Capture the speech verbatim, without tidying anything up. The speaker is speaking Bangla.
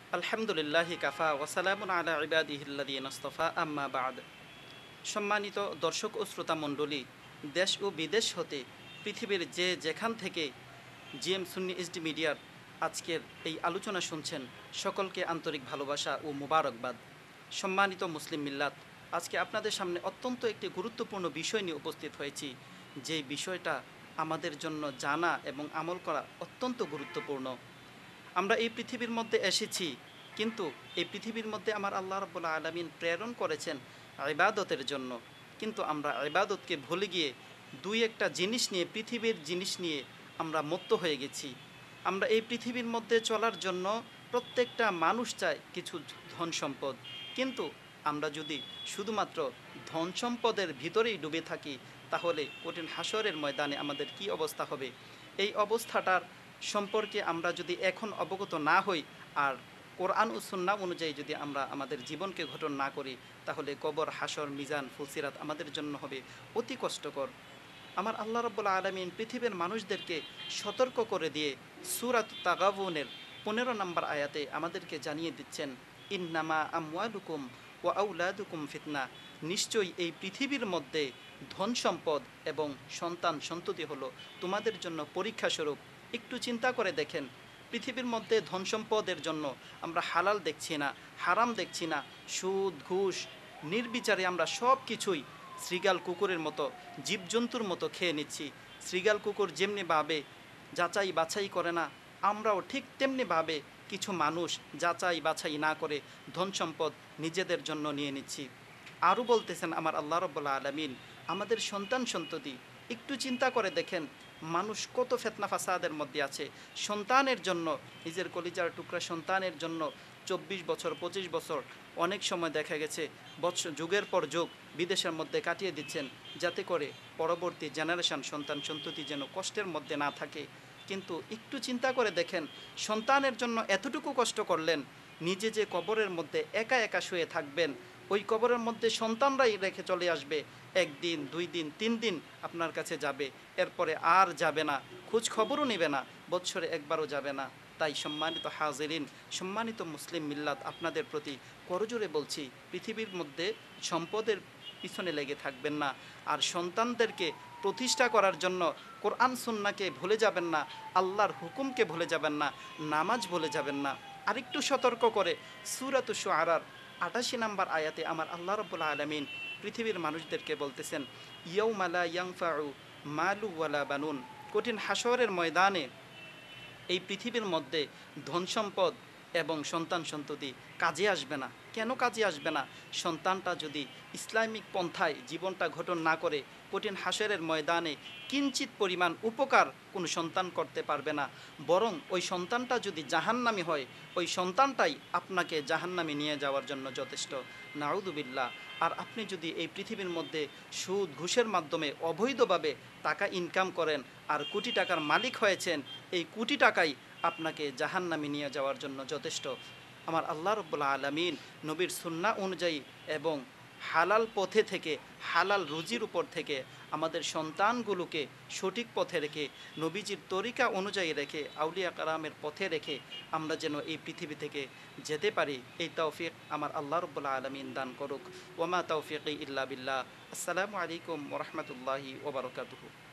আলহামদুলিল্লাহি কাফা ওয়াসালামুন আলা ইবাদিহিল্লাযীনা ইসতাফা আম্মা বা'দ। সম্মানিত দর্শক ও শ্রোতা মণ্ডলী, দেশ ও বিদেশ হতে পৃথিবীর যে যেখান থেকে জিএম সুন্নি এইচডি মিডিয়ার আজকের এই আলোচনা শুনছেন, সকলকে আন্তরিক ভালোবাসা ও মুবারকবাদ। সম্মানিত মুসলিম মিল্লাত, আজকে আপনাদের সামনে অত্যন্ত একটি গুরুত্বপূর্ণ বিষয় নিয়ে উপস্থিত হয়েছি। যে বিষয়টা আমাদের জন্য জানা এবং আমল করা অত্যন্ত গুরুত্বপূর্ণ। আমরা এই পৃথিবীর মধ্যে এসেছি, কিন্তু এই পৃথিবীর মধ্যে আমার আল্লাহ রাব্বুল আলামিন প্রেরণ করেছেন ইবাদতের জন্য। কিন্তু আমরা ইবাদতকে ভুলে গিয়ে দুই একটা জিনিস নিয়ে, পৃথিবীর জিনিস নিয়ে আমরা মত্ত হয়ে গেছি। আমরা এই পৃথিবীর মধ্যে চলার জন্য প্রত্যেকটা মানুষ চায় কিছু ধন সম্পদ, কিন্তু আমরা যদি শুধুমাত্র ধন সম্পদের ভিতরেই ডুবে থাকি, তাহলে কঠিন হাসরের ময়দানে আমাদের কি অবস্থা হবে? এই অবস্থাটার সম্পর্কে আমরা যদি এখন অবগত না হই, আর কোরআন ও সুন্নাহ অনুযায়ী যদি আমরা আমাদের জীবনকে গঠন না করি, তাহলে কবর, হাসর, মিজান, ফুলসিরাত আমাদের জন্য হবে অতি কষ্টকর। আমার আল্লাহ রাব্বুল আলামিন পৃথিবীর মানুষদেরকে সতর্ক করে দিয়ে সূরাত তাগাবুনের পনেরো নম্বর আয়াতে আমাদেরকে জানিয়ে দিচ্ছেন, ইন্নামা আমওয়ালুকুম ওয়া আউলাদুকুম ফিতনা। নিশ্চয়ই এই পৃথিবীর মধ্যে ধন সম্পদ এবং সন্তান সন্ততি হলো তোমাদের জন্য পরীক্ষা স্বরূপ। একটু চিন্তা করে দেখেন, পৃথিবীর মধ্যে ধন সম্পদের জন্য আমরা হালাল দেখছি না, হারাম দেখছি না, সুদ, ঘুষ নির্বিচারে আমরা সব কিছুই শৃগাল কুকুরের মতো, জীবজন্তুর মতো খেয়ে নিচ্ছি। শৃগাল কুকুর যেমনিভাবে যাচাই বাছাই করে না, আমরাও ঠিক তেমনিভাবে কিছু মানুষ যাচাই বাছাই না করে ধন সম্পদ নিজেদের জন্য নিয়ে নিচ্ছি। আরও বলতেছেন আমার আল্লাহ রাব্বুল আলামিন, আমাদের সন্তান সন্ততি একটু চিন্তা করে দেখেন, মানুষ কত ফেতনা ফাসাদের মধ্যে আছে। সন্তানের জন্য, নিজের কলিজার টুকরা সন্তানের জন্য চব্বিশ বছর, পঁচিশ বছর, অনেক সময় দেখা গেছে বৎসর, যুগের পর যুগ বিদেশের মধ্যে কাটিয়ে দিচ্ছেন, যাতে করে পরবর্তী জেনারেশন, সন্তান সন্ততি যেন কষ্টের মধ্যে না থাকে। কিন্তু একটু চিন্তা করে দেখেন, সন্তানের জন্য এতটুকু কষ্ট করলেন, নিজে যে কবরের মধ্যে একা একা শুয়ে থাকবেন, ওই কবরের মধ্যে সন্তানরাই রেখে চলে আসবে। একদিন, দুই দিন, তিন দিন আপনার কাছে যাবে, এরপরে আর যাবে না, খোঁজ খবরও নেবে না, বৎসরে একবারও যাবে না। তাই সম্মানিত হাজিরিন, সম্মানিত মুসলিম মিল্লাত, আপনাদের প্রতি করজোরে বলছি, পৃথিবীর মধ্যে সম্পদের পিছনে লেগে থাকবেন না, আর সন্তানদেরকে প্রতিষ্ঠা করার জন্য কোরআন সুন্নাহকে ভুলে যাবেন না, আল্লাহর হুকুমকে ভুলে যাবেন না, নামাজ ভুলে যাবেন না। আরেকটু সতর্ক করে সূরাতুশ শুআরার আটাশি নম্বর আয়াতে আমার আল্লাহ রাব্বুল আলামিন পৃথিবীর মানুষদেরকে বলতেছেন, ইয়াউমা লা ইয়ানফাউ মালু ওয়ালা বানুন। কঠিন হাসরের ময়দানে এই পৃথিবীর মধ্যে ধন সম্পদ এবং সন্তান সন্ততি কাজে আসবে না। কেন কাজে আসবে না? সন্তানটা যদি ইসলামিক পন্থায় জীবনটা গঠন না করে, কঠিন হাসরের ময়দানে কিঞ্চিত পরিমাণ উপকার কোনো সন্তান করতে পারবে না। বরং ওই সন্তানটা যদি জাহান্নামী হয়, ওই সন্তানটাই আপনাকে জাহান্নামে নিয়ে যাওয়ার জন্য যথেষ্ট। নাউযুবিল্লাহ। আর আপনি যদি এই পৃথিবীর মধ্যে সুদ, ঘুষের মাধ্যমে অবৈধভাবে টাকা ইনকাম করেন আর কোটি টাকার মালিক হয়েছেন, এই কোটি টাকাই আপনাকে জাহান্নামে নিয়ে যাওয়ার জন্য যথেষ্ট। আমার আল্লাহ রাব্বুল আলামিন নবীর সুন্নাহ অনুযায়ী এবং হালাল পথে থেকে, হালাল রুজির উপর থেকে আমাদের সন্তানগুলোকে সঠিক পথে রেখে, নবীজির তরিকা অনুযায়ী রেখে, আউলিয়া কারামের পথে রেখে আমরা যেন এই পৃথিবী থেকে যেতে পারি, এই তৌফিক আমার আল্লাহ রাব্বুল আলামিন দান করুক। ওয়ামা তৌফিকি ইল্লা বিল্লাহ। আসসালামু আলাইকুম ওয়া রাহমাতুল্লাহি ওয়া বারাকাতুহু।